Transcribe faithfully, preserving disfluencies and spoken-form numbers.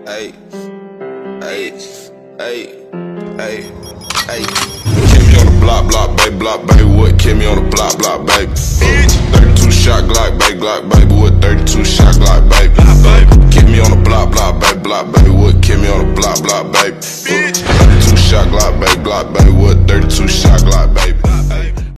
Hey, hey, hey, hey, hey. Kill me on the block, block, baby, block, baby. What? Kill me on the block, block, baby. Uh, thirty-two shot Glock, baby, Glock, baby. What? thirty-two shot Glock, baby. Uh, kill me on the block, block, baby, block, baby. What? Kill me on the block, block, baby. Uh, thirty-two shot Glock, baby, Glock, baby. What? thirty-two shot Glock, baby.